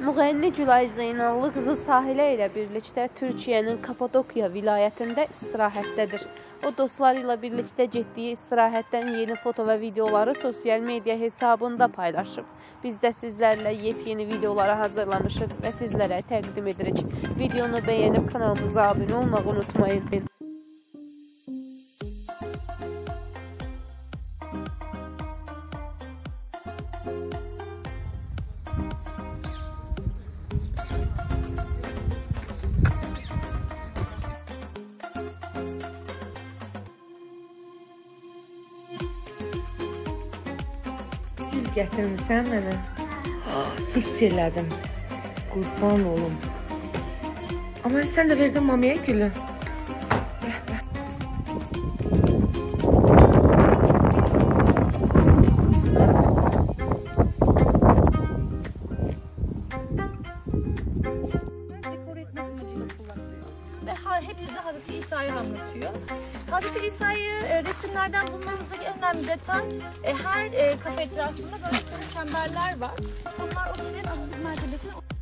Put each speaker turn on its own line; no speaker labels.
Müğənni Gülay Zeynallı qızı Sahilə ilə birlikdə Türkiyənin Kapadokya vilayətində istirahətdədir. O, dostları ilə birlikdə getdiyi istirahətdən yeni foto və videoları sosial media hesabında paylaşıb. Biz də sizlərlə yepyeni videoları hazırlamışıq və sizlərə təqdim edirik. Videonu bəyənib kanalımıza abunə olmağı unutmayın.
Gül gətirmisən mənə. Hiss elədim. Qurban olum. Amma sən də verdin mamaya gülü.
Dekor etmek amacıyla kullanılıyor. Ve hepsi de Hazreti İsa'yı anlatıyor. Hazreti İsa'yı resimlerden bulmamızdaki önemli detay, her kafe etrafında böyle sarı çemberler var. Bunlar o kişilerin asıl mertebesine